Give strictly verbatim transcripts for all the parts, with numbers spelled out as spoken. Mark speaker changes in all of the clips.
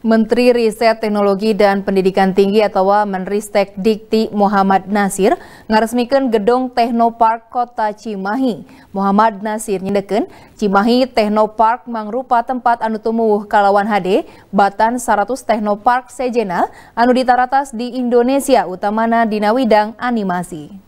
Speaker 1: Menteri Riset Teknologi dan Pendidikan Tinggi atau Menristek Dikti Muhammad Nasir ngaresmikeun gedung Teknopark Kota Cimahi. Muhammad Nasir nyendekeun Cimahi Teknopark mangrupa tempat anu tumuwuh kalawan H D batan seratus Teknopark sejena anu ditaratas di Indonesia utamana dina widang animasi.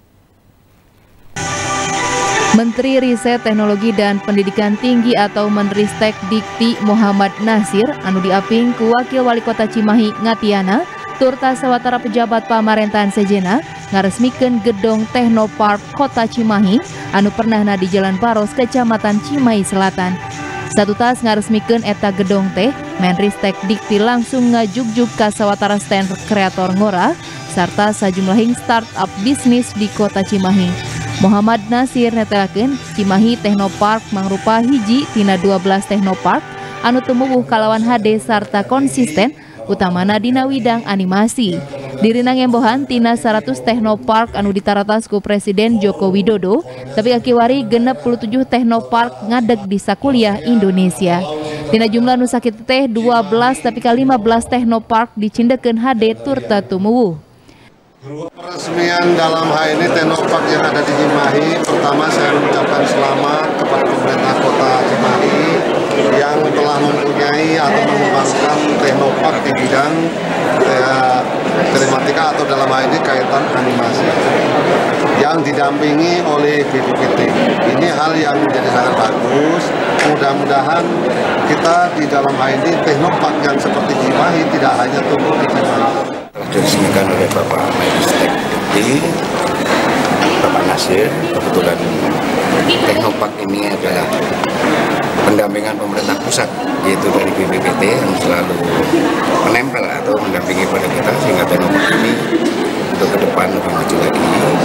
Speaker 1: Menteri Riset Teknologi dan Pendidikan Tinggi atau Menristek Dikti Muhammad Nasir anu diaping ku Wakil Wali Kota Cimahi Ngatiana turta sawatara pejabat pamarentahan sejena ngaresmikeun gedung Teknopark Kota Cimahi anu pernahna di Jalan Paros Kecamatan Cimahi Selatan. Satutas ngaresmikeun eta gedung teh Menristek Dikti langsung ngajugjug ka sawatara stand kreator ngora sarta sajumlahing startup bisnis di Kota Cimahi. Muhammad Nasir netelakeun Cimahi Teknopark mangrupa hiji tina dua belas Teknopark anu tumuwuh kalawan H D sarta konsisten utamana dina widang animasi. Dirina ngembohan tina seratus Teknopark anu ditaratas ku Presiden Joko Widodo, tapi akiwari genep puluh tujuh Teknopark ngadeg di sakuliah Indonesia. Tina jumlah nu sakitu teh dua belas tapi ka lima belas Teknopark dicindekeun H D turta tumuwuh.
Speaker 2: Peresmian dalam hal ini Teknopark yang ada di Cimahi, pertama saya mengucapkan selamat kepada pemerintah Kota Cimahi yang telah mempunyai atau mengembangkan Teknopark di bidang eh, telematika atau dalam hal ini kaitan animasi yang didampingi oleh B P P T. Ini hal yang menjadi sangat bagus. Mudah-mudahan kita di dalam hal ini Teknopark yang seperti Cimahi tidak hanya tumbuh di Cimahi.
Speaker 3: Diresmikan oleh Bapak Menristek Dikti, Bapak Nasir. Kebetulan Teknopark ini adalah pendampingan pemerintah pusat, yaitu dari B P P T yang selalu menempel atau mendampingi pada kita sehingga Teknopark ini untuk ke depan lebih maju lagi.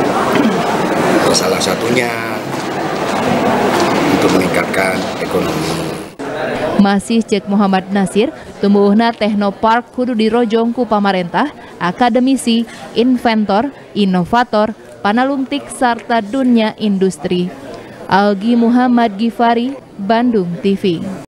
Speaker 3: Salah satunya untuk meningkatkan ekonomi.
Speaker 1: Masih cek Muhammad Nasir, tumbuhna Teknopark kudu dirojong ku pamarentah, akademisi, inventor, inovator, panalungtik sarta dunia industri. Algi Muhammad Gifari, Bandung T V.